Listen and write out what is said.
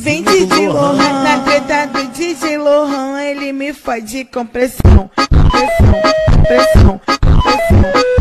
Vem DJ Lohan, na treta do DJ Lohan, ele me fode com pressão, pressão, pressão, pressão.